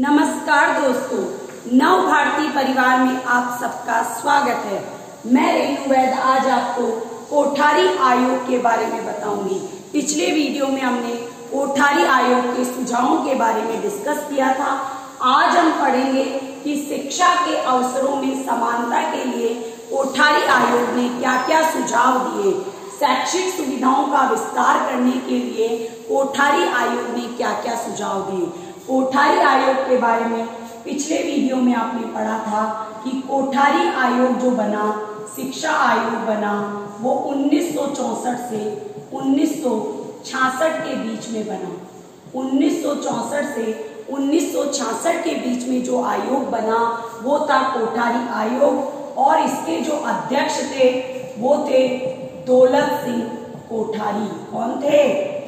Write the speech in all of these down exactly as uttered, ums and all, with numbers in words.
नमस्कार दोस्तों, नव भारती परिवार में आप सबका स्वागत है। मैं रेणु वैद आज आपको कोठारी आयोग के बारे में बताऊंगी। पिछले वीडियो में हमने कोठारी आयोग के सुझावों के बारे में डिस्कस किया था। आज हम पढ़ेंगे कि शिक्षा के अवसरों में समानता के लिए कोठारी आयोग ने क्या क्या सुझाव दिए। शैक्षिक सुविधाओं का विस्तार करने के लिए कोठारी आयोग ने क्या क्या सुझाव दिए। कोठारी आयोग के बारे में पिछले वीडियो में आपने पढ़ा था कि कोठारी आयोग जो बना, शिक्षा आयोग बना, वो उन्नीस सौ चौसठ से उन्नीस सौ छियासठ के बीच में बना। उन्नीस सौ चौसठ से उन्नीस सौ छियासठ के बीच में जो आयोग बना वो था कोठारी आयोग, और इसके जो अध्यक्ष थे वो थे दौलत सिंह कोठारी। कौन थे?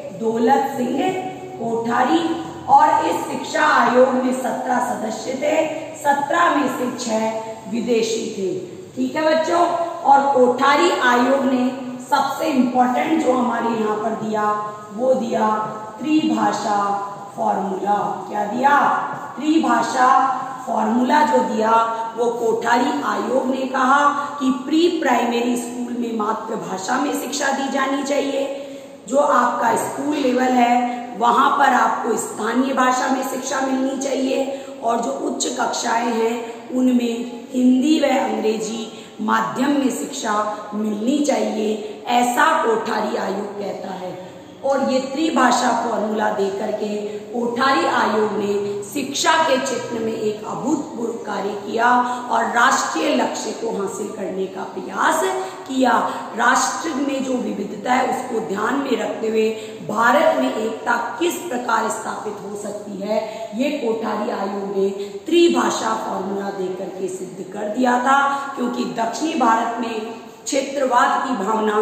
दौलत सिंह कोठारी। और इस शिक्षा आयोग में सत्रह सदस्य थे, सत्रह में से छह विदेशी थे। ठीक है बच्चों। और कोठारी आयोग ने सबसे इंपॉर्टेंट जो हमारे यहाँ पर दिया वो दिया त्रिभाषा फॉर्मूला। क्या दिया? त्रिभाषा फॉर्मूला जो दिया वो कोठारी आयोग ने कहा कि प्री प्राइमरी स्कूल में मातृभाषा में शिक्षा दी जानी चाहिए। जो आपका स्कूल लेवल है वहां पर आपको स्थानीय भाषा में शिक्षा मिलनी चाहिए, और जो उच्च कक्षाएं हैं उनमें हिंदी व अंग्रेजी माध्यम में शिक्षा मिलनी चाहिए, ऐसा कोठारी आयोग कहता है। और ये त्रिभाषा फॉर्मूला देकर के कोठारी आयोग ने शिक्षा के क्षेत्र में एक अभूतपूर्व कार्य किया और राष्ट्रीय लक्ष्य को हासिल करने का प्रयास किया। राष्ट्र में जो विविधता है उसको ध्यान में रखते हुए भारत में एकता किस प्रकार स्थापित हो सकती है, ये कोठारी आयोग ने त्रिभाषा फॉर्मूला देकर के सिद्ध कर दिया था। क्योंकि दक्षिणी भारत में क्षेत्रवाद की भावना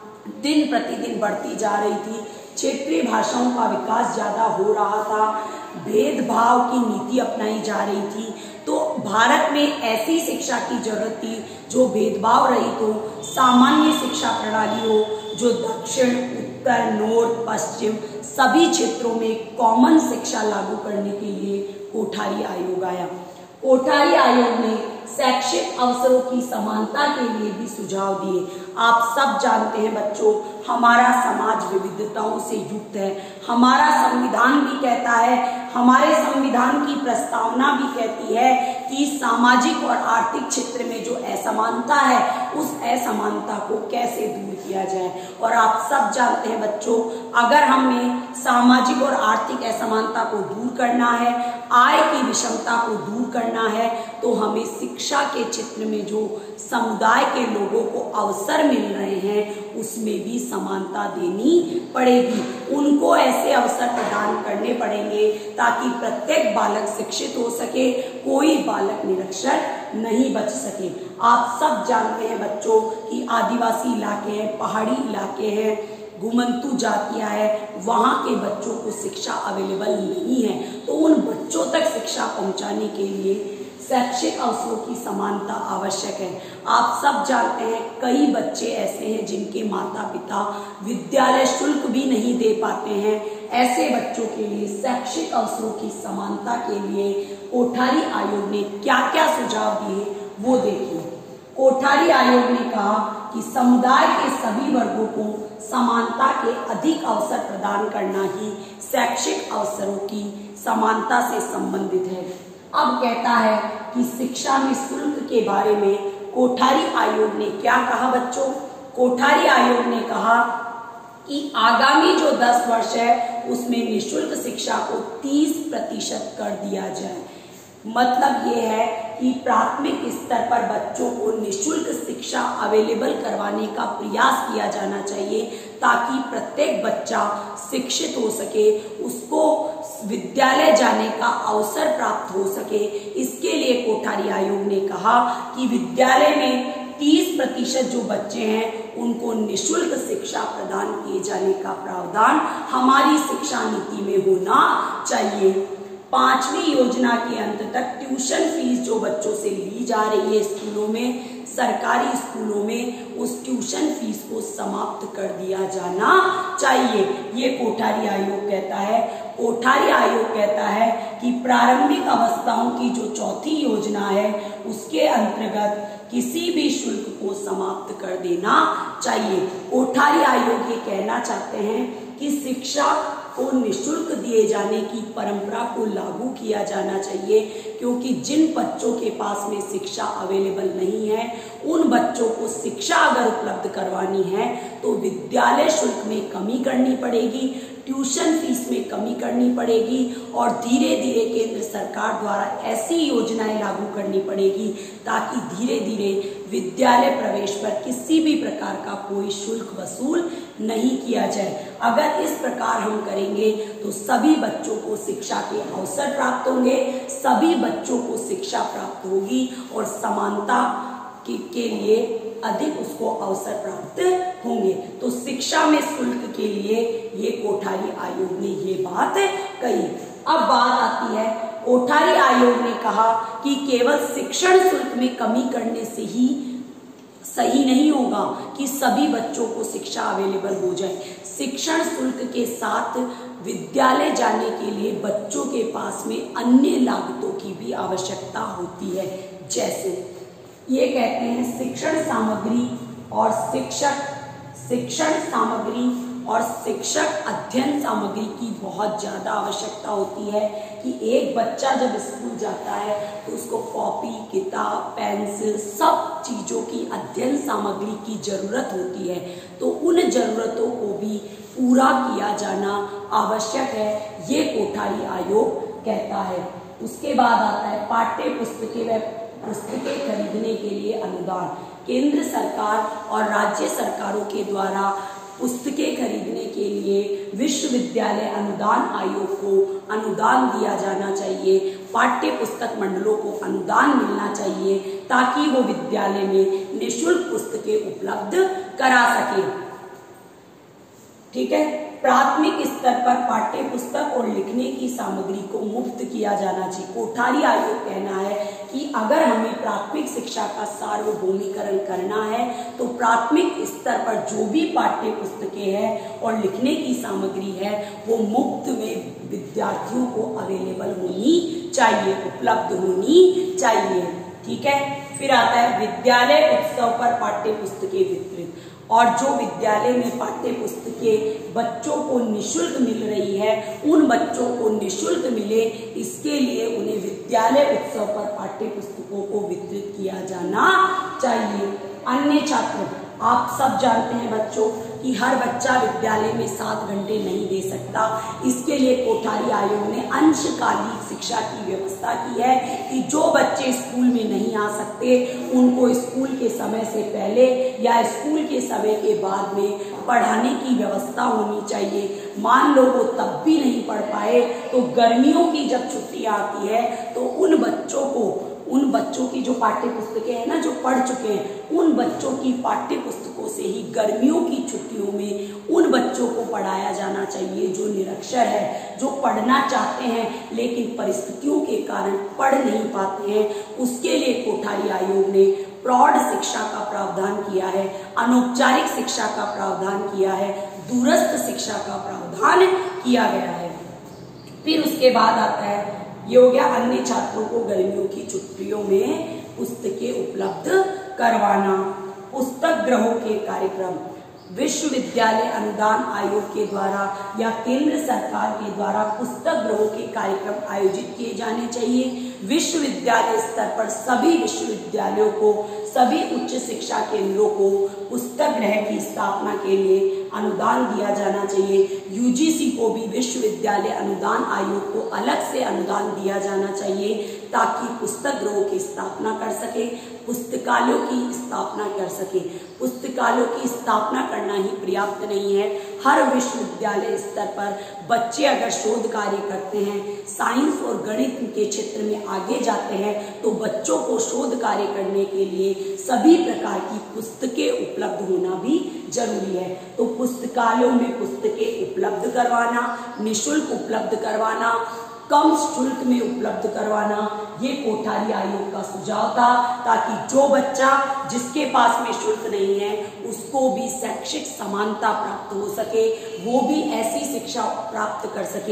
दिन प्रतिदिन बढ़ती जा रही थी, क्षेत्रीय भाषाओं का विकास ज्यादा हो रहा था, भेदभाव की नीति अपनाई जा रही थी, तो भारत में ऐसी शिक्षा की जरूरत थी जो भेदभाव रहित हो, सामान्य शिक्षा प्रणाली हो, जो दक्षिण उत्तर नॉर्थ पश्चिम सभी क्षेत्रों में कॉमन शिक्षा लागू करने के लिए कोठारी आयोग आया। कोठारी आयोग ने शैक्षिक अवसरों की समानता के लिए भी सुझाव दिए। आप सब जानते हैं बच्चों, हमारा समाज विविधताओं से युक्त है। हमारा संविधान भी कहता है, हमारे संविधान की प्रस्तावना भी कहती है कि सामाजिक और आर्थिक क्षेत्र में जो असमानता है उस असमानता को कैसे दूर किया जाए। और आप सब जानते हैं बच्चों, अगर हमें सामाजिक और आर्थिक असमानता को दूर करना है, आय की विषमता को दूर करना है, तो हमें शिक्षा के क्षेत्र में जो समुदाय के लोगों को अवसर मिल रहे हैं उसमें भी समानता देनी पड़ेगी। उनको ऐसे अवसर प्रदान करने पड़ेंगे ताकि प्रत्येक बालक शिक्षित हो सके, कोई बालक निरक्षर नहीं बच सके। आप सब जानते हैं बच्चों कि आदिवासी इलाके हैं, पहाड़ी इलाके हैं, घुमंतु जातियां हैं, वहां के बच्चों को शिक्षा अवेलेबल नहीं है, तो उन बच्चों तक शिक्षा पहुंचाने के लिए शैक्षिक अवसरों की समानता आवश्यक है। आप सब जानते हैं कई बच्चे ऐसे हैं जिनके माता पिता विद्यालय शुल्क भी नहीं दे पाते हैं। ऐसे बच्चों के लिए शैक्षिक अवसरों की समानता के लिए कोठारी आयोग ने क्या क्या सुझाव दिए वो देखिए। कोठारी आयोग ने कहा कि समुदाय के सभी वर्गों को समानता के अधिक अवसर प्रदान करना ही शैक्षिक अवसरों की समानता से संबंधित है। अब कहता है कि शिक्षा में शुल्क के बारे में कोठारी आयोग ने क्या कहा बच्चों? कोठारी आयोग ने कहा कि आगामी जो दस वर्ष है उसमें निःशुल्क शिक्षा को तीस प्रतिशत कर दिया जाए। मतलब ये है कि प्राथमिक स्तर पर बच्चों को निःशुल्क शिक्षा अवेलेबल करवाने का प्रयास किया जाना चाहिए ताकि प्रत्येक बच्चा शिक्षित हो सके, उसको विद्यालय जाने का अवसर प्राप्त हो सके। इसके लिए कोठारी आयोग ने कहा कि विद्यालय में तीस प्रतिशत जो बच्चे हैं उनको निःशुल्क शिक्षा प्रदान किए जाने का प्रावधान हमारी शिक्षा नीति में होना चाहिए। पांचवी योजना के अंत तक ट्यूशन फीस जो बच्चों से ली जा रही है स्कूलों में, सरकारी स्कूलों में, उस ट्यूशन फीस को समाप्त कर दिया जाना चाहिए, ये कोठारी आयोग कहता है। कोठारी आयोग कहता है कि प्रारंभिक अवस्थाओं की जो चौथी योजना है उसके अंतर्गत किसी भी शुल्क को समाप्त कर देना चाहिए। कोठारी आयोग ये कहना चाहते हैं कि शिक्षा को निःशुल्क दिए जाने की परंपरा को लागू किया जाना चाहिए, क्योंकि जिन बच्चों के पास में शिक्षा अवेलेबल नहीं है उन बच्चों को शिक्षा अगर उपलब्ध करवानी है तो विद्यालय शुल्क में कमी करनी पड़ेगी, ट्यूशन फीस में कमी करनी पड़ेगी और धीरे धीरे केंद्र सरकार द्वारा ऐसी योजनाएं लागू करनी पड़ेगी ताकि धीरे धीरे विद्यालय प्रवेश पर किसी भी प्रकार का कोई शुल्क वसूल नहीं किया जाए। अगर इस प्रकार हम करेंगे तो सभी बच्चों को शिक्षा के अवसर प्राप्त होंगे, सभी बच्चों को शिक्षा प्राप्त होगी और समानता के, के लिए अधिक उसको अवसर प्राप्त होंगे। तो शिक्षा में शुल्क के लिए ये कोठारी आयोग ने ये बात कही। अब बात आती है, कोठारी आयोग ने कहा कि केवल शिक्षण शुल्क में कमी करने से ही सही नहीं होगा कि सभी बच्चों को शिक्षा अवेलेबल हो जाए। शिक्षण शुल्क के साथ विद्यालय जाने के लिए बच्चों के पास में अन्य लागतों की भी आवश्यकता होती है, जैसे ये कहते हैं शिक्षण सामग्री और शिक्षक शिक्षण सामग्री और शिक्षक अध्ययन सामग्री की बहुत ज़्यादा आवश्यकता होती है कि एक बच्चा जब स्कूल जाता है तो उसको कॉपी, किताब, पेंसिल सब चीज़ों की अध्ययन सामग्री की ज़रूरत होती है। तो उन ज़रूरतों को भी पूरा किया जाना आवश्यक है, ये कोठारी आयोग कहता है। उसके बाद आता है पाठ्य पुस्तकें व पुस्तकें खरीदने के लिए अनुदान। केंद्र सरकार और राज्य सरकारों के द्वारा पुस्तकें खरीदने के लिए विश्वविद्यालय अनुदान आयोग को अनुदान दिया जाना चाहिए, पाठ्य पुस्तक मंडलों को अनुदान मिलना चाहिए ताकि वो विद्यालय में निःशुल्क पुस्तकें उपलब्ध करा सके। ठीक है, प्राथमिक स्तर पर पाठ्य पुस्तक और लिखने की सामग्री को मुफ्त किया जाना चाहिए। कोठारी आयोग कहना है कि अगर हमें प्राथमिक शिक्षा का सार्वभौमिकरण करना है तो प्राथमिक स्तर पर जो भी पाठ्य पुस्तकें हैं और लिखने की सामग्री है वो मुफ्त में विद्यार्थियों को अवेलेबल होनी चाहिए, उपलब्ध होनी चाहिए। ठीक है, फिर आता है विद्यालय उत्सव पर पाठ्य पुस्तकें वितरित। और जो विद्यालय में पाठ्य पुस्तकें बच्चों को निःशुल्क मिल रही है उन बच्चों को निःशुल्क मिले, इसके लिए उन्हें विद्यालय उत्सव पर पाठ्य पुस्तकों को वितरित किया जाना चाहिए। अन्य छात्र, आप सब जानते हैं बच्चों कि हर बच्चा विद्यालय में सात घंटे नहीं दे सकता, इसके लिए कोठारी आयोग ने अंशकालिक शिक्षा की व्यवस्था की है कि जो बच्चे स्कूल में नहीं आ सकते उनको स्कूल के समय से पहले या स्कूल के समय के बाद में पढ़ाने की व्यवस्था होनी चाहिए। मान लो वो तब भी नहीं पढ़ पाए तो गर्मियों की जब छुट्टियां आती है तो उन बच्चों को उन बच्चों की जो पाठ्य पुस्तकें हैं ना जो पढ़ चुके हैं उन बच्चों की पाठ्य पुस्तकों से ही गर्मियों की छुट्टियों में उन बच्चों को पढ़ाया जाना चाहिए जो निरक्षर है, जो पढ़ना चाहते हैं लेकिन परिस्थितियों के कारण पढ़ नहीं पाते हैं। उसके लिए कोठारी आयोग ने प्रौढ़ शिक्षा का प्रावधान किया है, अनौपचारिक शिक्षा का प्रावधान किया है, दूरस्थ शिक्षा का प्रावधान किया गया है। फिर उसके बाद आता है ये हो गया अन्य छात्रों को गर्मियों की छुट्टियों में पुस्तकें उपलब्ध करवाना। पुस्तक ग्रहों के कार्यक्रम विश्वविद्यालय अनुदान आयोग के द्वारा या केंद्र सरकार के द्वारा पुस्तक ग्रहों के कार्यक्रम आयोजित किए जाने चाहिए। विश्वविद्यालय स्तर पर सभी विश्वविद्यालयों को, सभी उच्च शिक्षा केंद्रों को पुस्तक गृह की स्थापना के लिए अनुदान दिया जाना चाहिए। यूजीसी को भी विश्वविद्यालय अनुदान आयोग को अलग से अनुदान दिया जाना चाहिए ताकि पुस्तक गृहों की स्थापना कर सके, पुस्तकालयों की स्थापना कर सके। पुस्तकालयों की स्थापना करना ही पर्याप्त नहीं है, हर विश्वविद्यालय स्तर पर बच्चे अगर शोध कार्य करते हैं, साइंस और गणित के क्षेत्र में आगे जाते हैं तो बच्चों को शोध कार्य करने के लिए सभी प्रकार की पुस्तकें उपलब्ध होना भी जरूरी है। तो पुस्तकालयों में पुस्तकें उपलब्ध करवाना, निःशुल्क उपलब्ध करवाना, कम शुल्क में उपलब्ध करवाना, ये कोठारी आयोग का सुझाव था ताकि जो बच्चा जिसके पास में शुल्क नहीं है उसको भी शैक्षिक समानता प्राप्त हो सके, वो भी ऐसी शिक्षा प्राप्त कर सके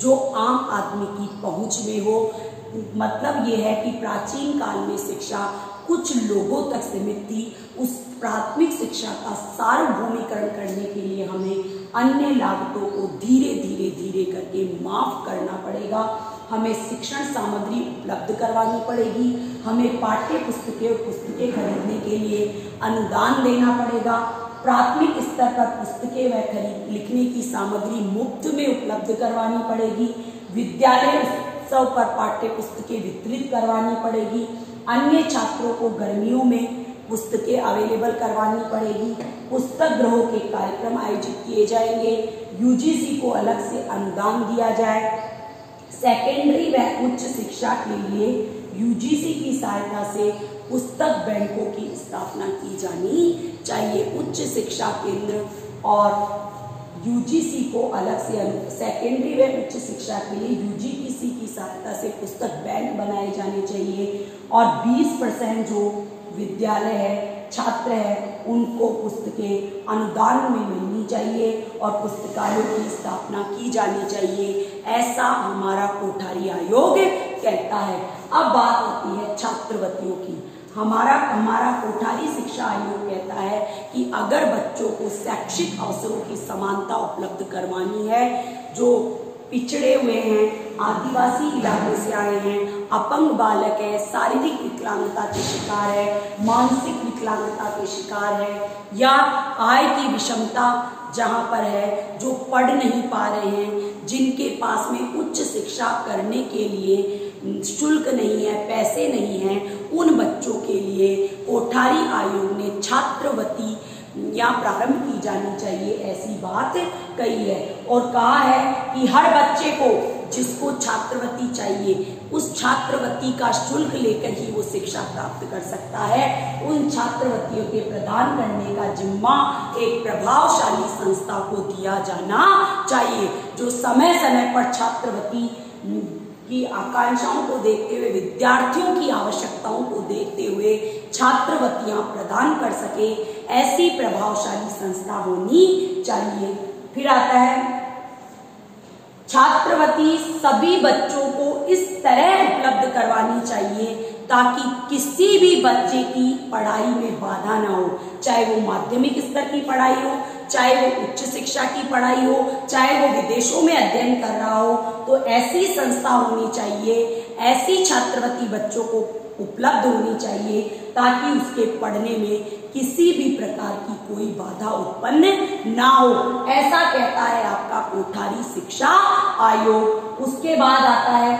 जो आम आदमी की पहुंच में हो। मतलब ये है कि प्राचीन काल में शिक्षा कुछ लोगों तक सीमित थी। उस प्राथमिक शिक्षा का सार्वभौमिकरण करने के लिए हमें अन्य लागतों को धीरे धीरे धीरे करके माफ करना पड़ेगा। हमें शिक्षण सामग्री उपलब्ध करवानी पड़ेगी। हमें पाठ्य पुस्तकें और पुस्तकें खरीदने के लिए अनुदान देना पड़ेगा। प्राथमिक स्तर पर पुस्तकें व खरीद लिखने की सामग्री मुफ्त में उपलब्ध करवानी पड़ेगी। विद्यालय उत्सव पर पाठ्य पुस्तकें वितरित करवानी पड़ेगी। अन्य छात्रों को गर्मियों में पुस्तकें अवेलेबल करवानी पड़ेगी। पुस्तक गृहों के कार्यक्रम आयोजित किए जाएंगे। यूजीसी को अलग से अनुदान दिया जाए। सेकेंडरी व उच्च शिक्षा के लिए यूजीसी की सहायता से पुस्तक बैंकों की स्थापना की जानी चाहिए। उच्च शिक्षा केंद्र और यूजीसी को अलग से सेकेंडरी व उच्च शिक्षा के लिए यूजीसी की सहायता से पुस्तक बैंक बनाए जाने चाहिए। और बीस परसेंट जो विद्यालय है, छात्र है, उनको पुस्तकें अनुदान में मिलनी चाहिए और पुस्तकालयों की स्थापना की जानी चाहिए। ऐसा हमारा कोठारी आयोग कहता है। अब बात होती है छात्रवृत्तियों की। हमारा हमारा कोठारी शिक्षा आयोग कहता है कि अगर बच्चों को शैक्षिक अवसरों की समानता उपलब्ध करवानी है, जो पिछड़े हुए हैं, आदिवासी इलाके से आए हैं, अपंग बालक है, शारीरिक विकलांगता के शिकार है, मानसिक विकलांगता के शिकार है, या आय की विषमता जहाँ पर है, जो पढ़ नहीं पा रहे हैं, जिनके पास में उच्च शिक्षा करने के लिए शुल्क नहीं है, पैसे नहीं हैं, उन बच्चों के लिए कोठारी आयोग ने छात्रवृत्ति या प्रारंभ की जानी चाहिए, ऐसी बात कही है। और कहा है कि हर बच्चे को जिसको छात्रवृत्ति चाहिए, उस छात्रवृत्ति का शुल्क लेकर ही वो शिक्षा प्राप्त कर सकता है। उन छात्रवृत्तियों के प्रदान करने का जिम्मा एक प्रभावशाली संस्था को दिया जाना चाहिए, जो समय समय पर छात्रवृत्ति की आकांक्षाओं को देखते हुए, विद्यार्थियों की आवश्यकताओं को देखते हुए छात्रवृत्तियां प्रदान कर सके। ऐसी प्रभावशाली संस्था होनी चाहिए। फिर आता है छात्रवृत्ति सभी बच्चों को इस तरह उपलब्ध करवानी चाहिए ताकि किसी भी बच्चे की पढ़ाई में बाधा ना हो, चाहे वो माध्यमिक स्तर की पढ़ाई हो, चाहे वो उच्च शिक्षा की पढ़ाई हो, चाहे वो विदेशों में अध्ययन कर रहा हो। तो ऐसी संस्था होनी चाहिए, ऐसी छात्रवृत्ति बच्चों को उपलब्ध होनी चाहिए ताकि उसके पढ़ने में किसी भी प्रकार की कोई बाधा उत्पन्न ना हो। ऐसा कहता है आपका कोठारी शिक्षा आयोग। उसके बाद आता है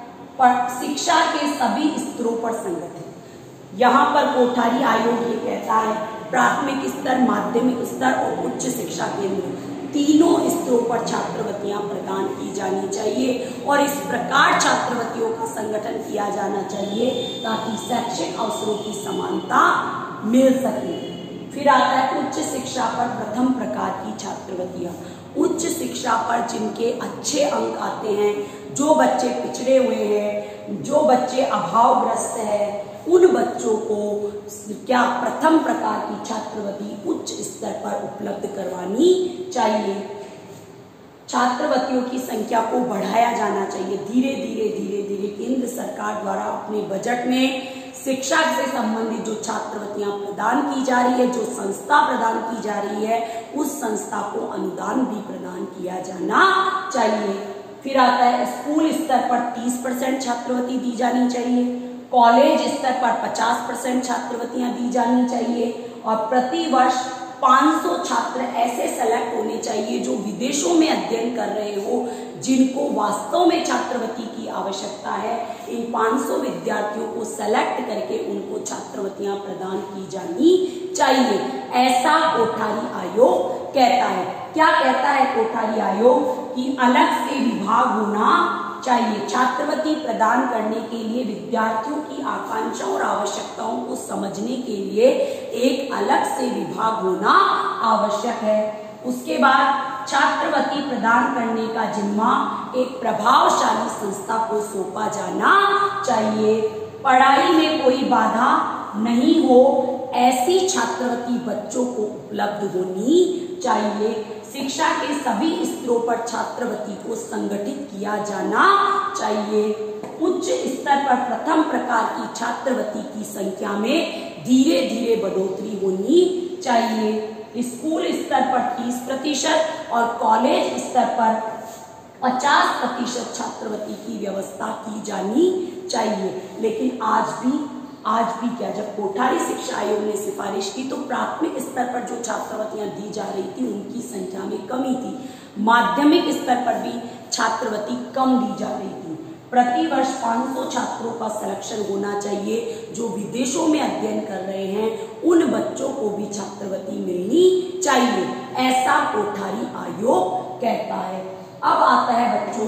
शिक्षा के सभी स्तरों पर संगठन। यहाँ पर कोठारी आयोग ये कहता है प्राथमिक स्तर, माध्यमिक स्तर और उच्च शिक्षा केंद्र तीनों स्तरों पर छात्रवृत्तियां प्रदान की जानी चाहिए और इस प्रकार छात्रवृत्तियों का संगठन किया जाना चाहिए ताकि शैक्षिक अवसरों की समानता मिल सके। फिर आता है उच्च शिक्षा पर प्रथम प्रकार की छात्रवृत्तियां। उच्च शिक्षा पर जिनके अच्छे अंक आते हैं, जो बच्चे पिछड़े हुए हैं, जो बच्चे अभावग्रस्त हैं, उन बच्चों को क्या प्रथम प्रकार की छात्रवृत्ति उच्च स्तर पर उपलब्ध करवानी चाहिए। छात्रवृत्तियों की संख्या को बढ़ाया जाना चाहिए। धीरे धीरे धीरे धीरे केंद्र सरकार द्वारा अपने बजट में शिक्षा से संबंधित जो छात्रवृत्तियां प्रदान की जा रही है, जो संस्था प्रदान की जा रही है, उस संस्था को अनुदान भी प्रदान किया जाना चाहिए। फिर आता है स्कूल स्तर पर तीस परसेंट छात्रवृत्ति दी जानी चाहिए, कॉलेज स्तर पर पचास परसेंट छात्रवृत्तियां दी जानी चाहिए और प्रति वर्ष पाँच सौ छात्र ऐसे सेलेक्ट होने चाहिए जो विदेशों में अध्ययन कर रहे हो, जिनको वास्तव में छात्रवृत्ति की आवश्यकता है। इन पाँच सौ विद्यार्थियों को सेलेक्ट करके उनको छात्रवृत्तियां प्रदान की जानी चाहिए, ऐसा कोठारी आयोग कहता है। क्या कहता है कोठारी आयोग कि अलग से विभाग होना चाहिए। छात्रवृत्ति प्रदान करने के लिए विद्यार्थियों की आकांक्षाओं और आवश्यकताओं को समझने के लिए एक अलग से विभाग होना आवश्यक है। उसके बाद छात्रवृत्ति प्रदान करने का जिम्मा एक प्रभावशाली संस्था को सौंपा जाना चाहिए। पढ़ाई में कोई बाधा नहीं हो, ऐसी छात्रवृत्ति बच्चों को उपलब्ध होनी चाहिए। शिक्षा के सभी स्तरों पर छात्रवृत्ति को संगठित किया जाना चाहिए। उच्च स्तर पर प्रथम प्रकार की छात्रवृत्ति की संख्या में धीरे धीरे बढ़ोतरी होनी चाहिए। स्कूल स्तर पर तीस प्रतिशत और कॉलेज स्तर पर पचास प्रतिशत छात्रवृत्ति की व्यवस्था की जानी चाहिए। लेकिन आज भी आज भी क्या, जब कोठारी शिक्षा आयोग ने सिफारिश की तो प्राथमिक स्तर पर जो छात्रवृत्तियां दी जा रही थी उनकी संख्या में कमी थी। माध्यमिक स्तर पर भी छात्रवृत्ति कम दी जा रही थी। प्रति वर्ष पाँच सौ छात्रों का सिलेक्शन होना चाहिए जो विदेशों में अध्ययन कर रहे हैं, उन बच्चों को भी छात्रवृत्ति मिलनी चाहिए, ऐसा कोठारी आयोग कहता है। अब आता है बच्चों,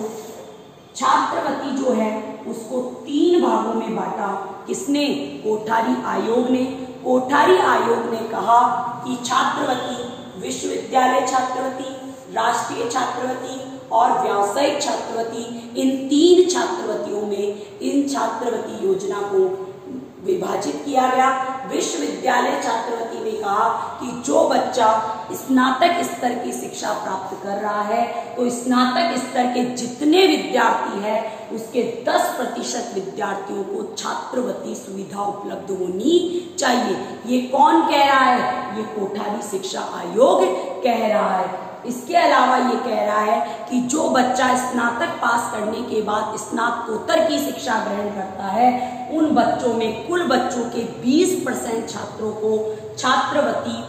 छात्रवृत्ति जो है उसको तीन भागों में बांटा। किसने? कोठारी आयोग ने। कोठारी आयोग ने कहा कि छात्रवृत्ति विश्वविद्यालय छात्रवृत्ति, राष्ट्रीय छात्रवृत्ति और व्यावसायिक छात्रवृत्ति, इन तीन छात्रवृत्तियों में इन छात्रवृत्ति योजना को विभाजित किया गया। विश्वविद्यालय छात्रवृत्ति ने कहा कि जो बच्चा स्नातक स्तर की शिक्षा प्राप्त कर रहा है तो स्नातक स्तर के जितने विद्यार्थी हैं उसके दस प्रतिशत विद्यार्थियों को छात्रवृत्ति सुविधा उपलब्ध होनी चाहिए। ये कौन कह रहा है? ये कोठारी शिक्षा आयोग कह रहा है। इसके अलावा ये कह रहा है कि जो बच्चा स्नातक पास करने के बाद स्नातकोत्तर की शिक्षा ग्रहण करता है उन बच्चों में कुल बच्चों के बीस परसेंट छात्रों को छात्रवृत्ति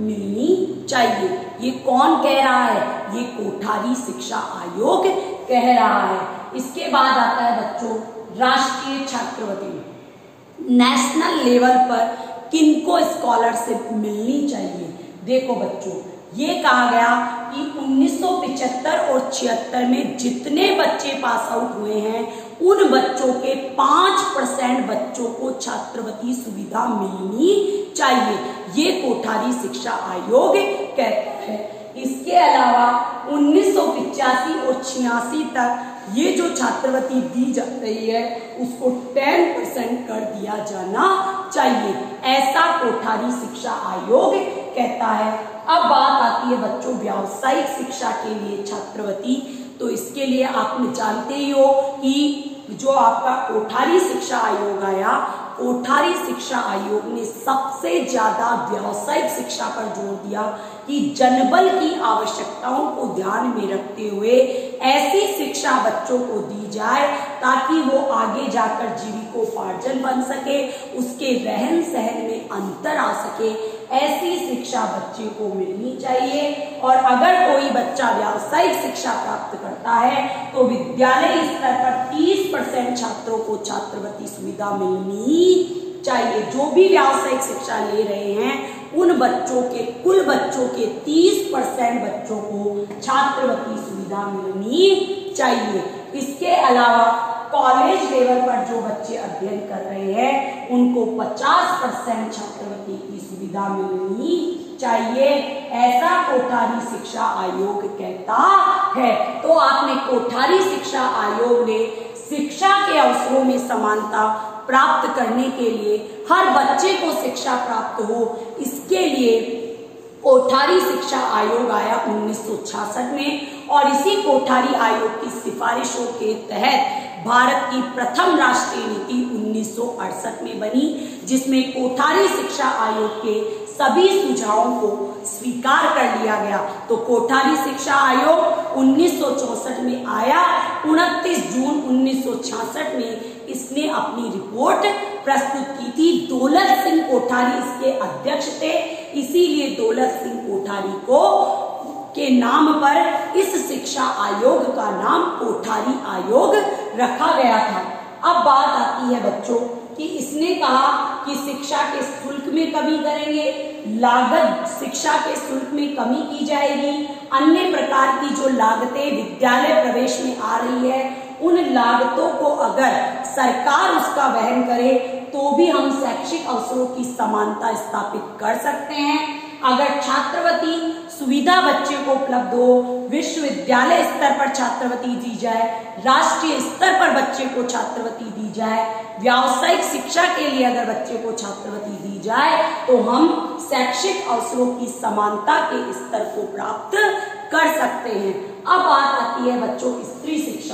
मिलनी चाहिए। ये कौन कह रहा है? ये कोठारी शिक्षा आयोग कह रहा है। इसके बाद आता है बच्चों राष्ट्रीय छात्रवृत्ति। नेशनल लेवल पर किनको स्कॉलरशिप मिलनी चाहिए? देखो बच्चों, ये कहा गया कि उन्नीस सौ पिचहत्तर और छिहत्तर में जितने बच्चे पास आउट हुए हैं उन बच्चों के पांच परसेंट बच्चों को छात्रवृत्ति सुविधा मिलनी चाहिए, ये कोठारी शिक्षा आयोग कहता है। इसके अलावा उन्नीस सौ पिचासी और छियासी तक ये जो छात्रवृत्ति दी जा रही है उसको दस परसेंट कर दिया जाना चाहिए, ऐसा कोठारी शिक्षा आयोग कहता है। अब बात आती है बच्चों व्यावसायिक शिक्षा के लिए छात्रवृत्ति। तो इसके लिए आपने जानते ही हो कि जो आपका कोठारी शिक्षा आयोग आया, कोठारी शिक्षा आयोग ने सबसे ज्यादा व्यावसायिक शिक्षा पर जोर दिया कि जनबल की आवश्यकताओं को ध्यान में रखते हुए ऐसी शिक्षा बच्चों को दी जाए ताकि वो आगे जाकर जीविकोपार्जन बन सके, उसके रहन सहन में अंतर आ सके, ऐसी शिक्षा बच्चे को मिलनी चाहिए। और अगर कोई बच्चा व्यावसायिक शिक्षा प्राप्त करता है तो विद्यालय स्तर पर तीस परसेंट छात्रों को छात्रवृत्ति सुविधा मिलनी चाहिए। जो भी व्यावसायिक शिक्षा ले रहे हैं उन बच्चों के कुल बच्चों के तीस परसेंट बच्चों को छात्रवृत्ति सुविधा मिलनी चाहिए। इसके अलावा कॉलेज लेवल पर जो बच्चे अध्ययन कर रहे हैं उनको पचास परसेंट छात्रवृत्ति की सुविधा मिलनी चाहिए, ऐसा कोठारी शिक्षा आयोग कहता है। तो आपने कोठारी शिक्षा आयोग ने शिक्षा के अवसरों में समानता प्राप्त करने के लिए, हर बच्चे को शिक्षा प्राप्त हो, इसके लिए कोठारी शिक्षा आयोग आया उन्नीस सौ छियासठ में। और इसी कोठारी आयोग की सिफारिशों के तहत भारत की प्रथम राष्ट्रीय नीति उन्नीस सौ अड़सठ में बनी, जिसमें कोठारी शिक्षा आयोग के सभी सुझावों को स्वीकार कर लिया गया। तो कोठारी शिक्षा आयोग उन्नीस सौ चौसठ में आया, उनतीस जून उन्नीस सौ छियासठ में इसने अपनी रिपोर्ट प्रस्तुत की थी। दौलत सिंह कोठारी इसके अध्यक्ष थे, इसीलिए दौलत सिंह कोठारी को के नाम पर इस शिक्षा आयोग का नाम कोठारी आयोग रखा गया था। अब बात आती है बच्चों कि इसने कहा कि शिक्षा के शुल्क में कमी करेंगे, लागत शिक्षा के शुल्क में कमी की जाएगी, अन्य प्रकार की जो लागतें विद्यालय प्रवेश में आ रही है उन लागतों को अगर सरकार उसका वहन करे तो भी हम शैक्षिक अवसरों की समानता स्थापित कर सकते हैं। अगर छात्रवृत्ति सुविधा बच्चे को उपलब्ध हो, विश्वविद्यालय स्तर पर छात्रवृत्ति दी जाए, राष्ट्रीय स्तर पर बच्चे को छात्रवृत्ति दी जाए, व्यावसायिक शिक्षा के लिए अगर बच्चे को छात्रवृत्ति दी जाए तो हम शैक्षिक अवसरों की समानता के स्तर को प्राप्त कर सकते हैं। अब बात आती है बच्चों स्त्री शिक्षा।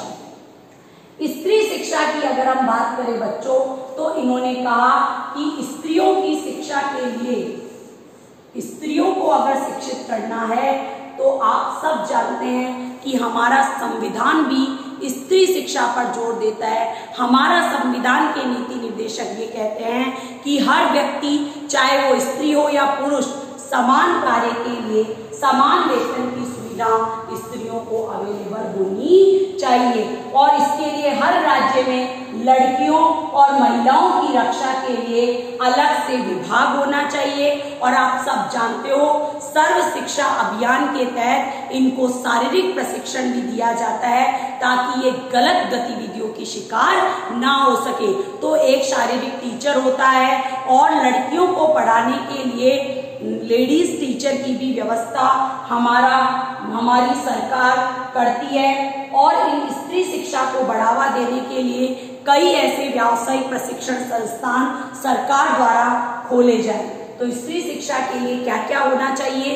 स्त्री शिक्षा की अगर हम बात करें बच्चों, तो इन्होंने कहा कि स्त्रियों की शिक्षा के लिए, स्त्रियों को अगर शिक्षित करना है तो आप सब जानते हैं कि हमारा संविधान भी स्त्री शिक्षा पर जोर देता है। हमारा संविधान के नीति निर्देशक ये कहते हैं कि हर व्यक्ति, चाहे वो स्त्री हो या पुरुष, समान कार्य के लिए समान वेतन की सुविधा स्त्रियों को अवेलेबल होनी चाहिए और इसके लिए हर राज्य में लड़कियों और महिलाओं की रक्षा के लिए अलग से विभाग होना चाहिए। और आप सब जानते हो सर्व शिक्षा अभियान के तहत इनको शारीरिक प्रशिक्षण भी दिया जाता है ताकि ये गलत गतिविधियों की शिकार ना हो सके। तो एक शारीरिक टीचर होता है और लड़कियों को पढ़ाने के लिए लेडीज टीचर की भी व्यवस्था हमारा हमारी सरकार करती है। और इन स्त्री शिक्षा को बढ़ावा देने के लिए कई ऐसे व्यावसायिक प्रशिक्षण संस्थान सरकार द्वारा खोले जाए। तो स्त्री शिक्षा के लिए क्या क्या होना चाहिए,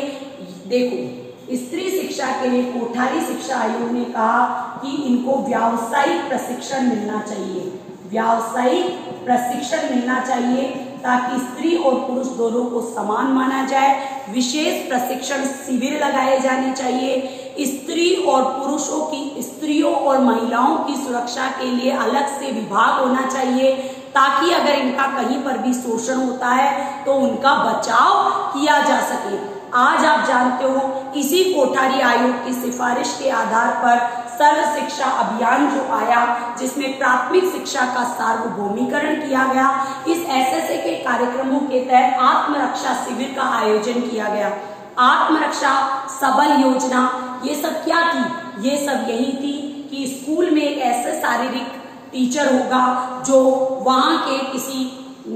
देखो स्त्री शिक्षा के लिए कोठारी शिक्षा आयोग ने कहा कि इनको व्यावसायिक प्रशिक्षण मिलना चाहिए, व्यावसायिक प्रशिक्षण मिलना चाहिए ताकि स्त्री और पुरुष दोनों को समान माना जाए। विशेष प्रशिक्षण शिविर लगाए जाने चाहिए। स्त्री और पुरुषों की, स्त्रियों और महिलाओं की सुरक्षा के लिए अलग से विभाग होना चाहिए ताकि अगर इनका कहीं पर भी शोषण होता है तो उनका बचाव किया जा सके। आज आप जानते हो इसी कोठारी आयोग की सिफारिश के आधार पर सर्व शिक्षा अभियान जो आया, जिसमें प्राथमिक शिक्षा का सार्वभौमिकरण किया गया, इस एसएसए के कार्यक्रमों के तहत आत्मरक्षा शिविर का आयोजन किया गया। आत्मरक्षा सबल योजना, ये सब क्या थी, ये सब यही थी कि स्कूल में एक ऐसे शारीरिक टीचर होगा जो वहां के किसी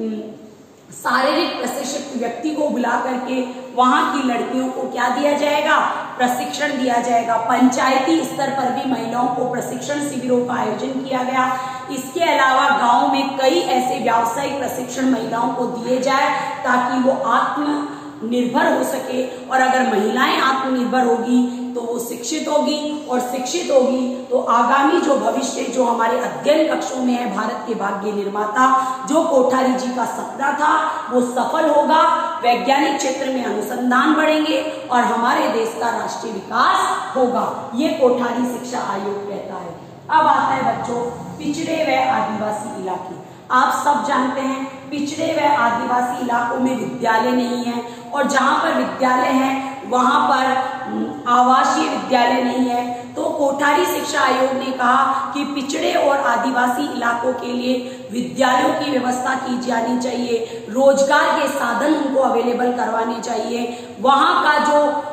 शारीरिक प्रशिक्षित व्यक्ति को बुला करके वहां की लड़कियों को क्या दिया जाएगा, प्रशिक्षण दिया जाएगा। पंचायती स्तर पर भी महिलाओं को प्रशिक्षण शिविरों का आयोजन किया गया। इसके अलावा गांव में कई ऐसे व्यावसायिक प्रशिक्षण महिलाओं को दिए जाए ताकि वो आत्मनिर्भर हो सके। और अगर महिलाएं आत्मनिर्भर होगी तो वो शिक्षित होगी और शिक्षित होगी तो आगामी जो भविष्य, जो हमारे अध्ययन कक्षों में है, भारत के भाग्य निर्माता जो कोठारी जी का सपना था वो सफल होगा। वैज्ञानिक क्षेत्र में अनुसंधान बढ़ेंगे और हमारे देश का राष्ट्रीय विकास होगा, ये कोठारी शिक्षा आयोग कहता है। अब आता है बच्चों पिछड़े व आदिवासी इलाके। आप सब जानते हैं पिछड़े व आदिवासी इलाकों में विद्यालय नहीं है और जहां पर विद्यालय है वहां पर आवासीय विद्यालय नहीं है। तो कोठारी शिक्षा आयोग ने कहा कि पिछड़े और आदिवासी इलाकों के लिए विद्यालयों की व्यवस्था की जानी चाहिए, रोजगार के साधन उनको अवेलेबल करवाने चाहिए, वहां का जो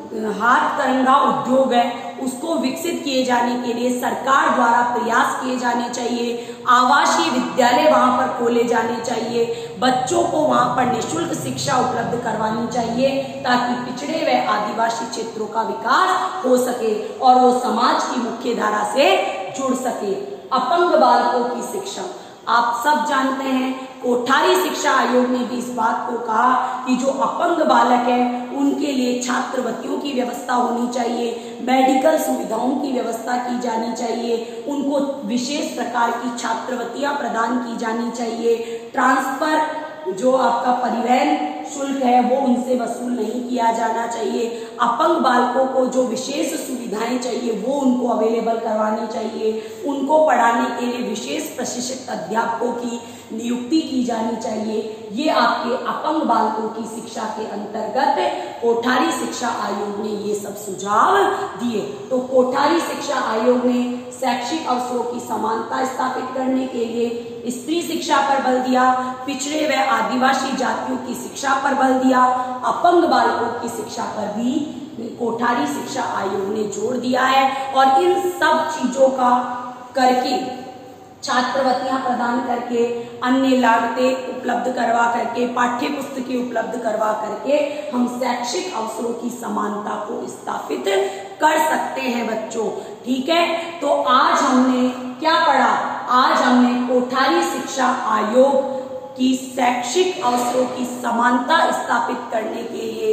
हाथ करंगा उद्योग है उसको विकसित किए जाने के लिए सरकार द्वारा प्रयास किए जाने चाहिए, आवासीय विद्यालय वहां पर खोले जाने चाहिए, बच्चों को वहां पर निःशुल्क शिक्षा उपलब्ध करवानी चाहिए ताकि पिछड़े व आदिवासी क्षेत्रों का विकास हो सके और वो समाज की मुख्य धारा से जुड़ सके। अपंग बालकों की शिक्षा, आप सब जानते हैं कोठारी शिक्षा आयोग ने भी इस बात को कहा कि जो अपंग बालक है उनके लिए छात्रवृत्तियों की व्यवस्था होनी चाहिए, मेडिकल सुविधाओं की व्यवस्था की जानी चाहिए, उनको विशेष प्रकार की छात्रवृत्तियां प्रदान की जानी चाहिए, ट्रांसफर जो आपका परिवहन शुल्क है वो उनसे वसूल नहीं किया जाना चाहिए, अपंग बालकों को जो विशेष सुविधाएं चाहिए वो उनको अवेलेबल करवानी चाहिए, उनको पढ़ाने के लिए विशेष प्रशिक्षित अध्यापकों की नियुक्ति की जानी चाहिए। ये आपके अपंग बालकों की शिक्षा के अंतर्गत कोठारी शिक्षा आयोग ने ये सब सुझाव दिए। तो कोठारी शिक्षा आयोग ने शैक्षिक अवसरों की समानता स्थापित करने के लिए स्त्री शिक्षा पर बल दिया, पिछड़े व आदिवासी जातियों की शिक्षा पर बल दिया, अपंग बालकों की शिक्षा पर भी कोठारी शिक्षा आयोग ने जोर दिया है। और इन सब चीजों का करके, छात्रवृत्तियां प्रदान करके, अन्य लागतें उपलब्ध करवा करके, पाठ्य पुस्तकें उपलब्ध करवा करके हम शैक्षिक अवसरों की समानता को स्थापित कर सकते हैं बच्चों। ठीक है, तो आज हमने क्या पढ़ा, आज हमने कोठारी शिक्षा आयोग की शैक्षिक अवसरों की समानता स्थापित करने के लिए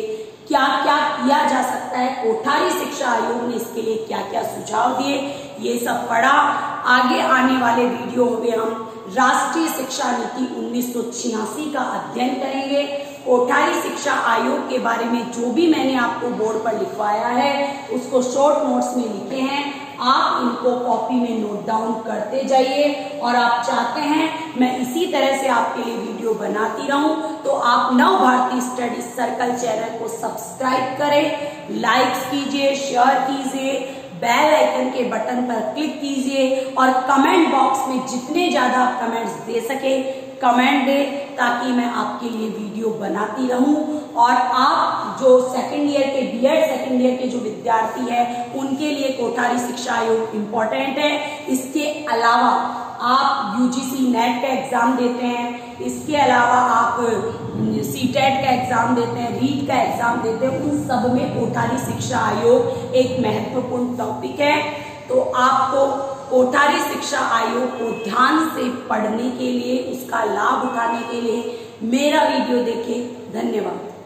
क्या क्या किया जा सकता है, कोठारी शिक्षा आयोग ने इसके लिए क्या क्या सुझाव दिए, ये सब पढ़ा। आगे आने वाले वीडियो में हम राष्ट्रीय शिक्षा नीति उन्नीस सौ छियासी का अध्ययन करेंगे। कोठारी शिक्षा आयोग के बारे में जो भी मैंने आपको बोर्ड पर लिखवाया है उसको शॉर्ट नोट्स में लिखे हैं, आप इनको कॉपी में नोट डाउन करते जाइए। और आप चाहते हैं मैं इसी तरह से आपके लिए वीडियो बनाती रहूं तो आप Nav Bharati study circle channel को सब्सक्राइब करें, लाइक्स कीजिए, शेयर कीजिए, बेल आइकन के बटन पर क्लिक कीजिए और कमेंट बॉक्स में जितने ज्यादा आप कमेंट्स दे सके कमेंट दे, ताकि मैं आपके लिए वीडियो बनाती रहूं। और आप जो सेकंड ईयर के बीएड सेकंड ईयर के जो विद्यार्थी हैं उनके लिए कोठारी शिक्षा आयोग इम्पोर्टेंट है। इसके अलावा आप यूजीसी नेट का एग्जाम देते हैं, इसके अलावा आप सीटेट का एग्जाम देते हैं, रीट का एग्जाम देते हैं, उन सब में कोठारी शिक्षा आयोग एक महत्वपूर्ण टॉपिक है। तो आपको कोठारी शिक्षा आयोग को ध्यान से पढ़ने के लिए, उसका लाभ उठाने के लिए मेरा वीडियो देखें। धन्यवाद।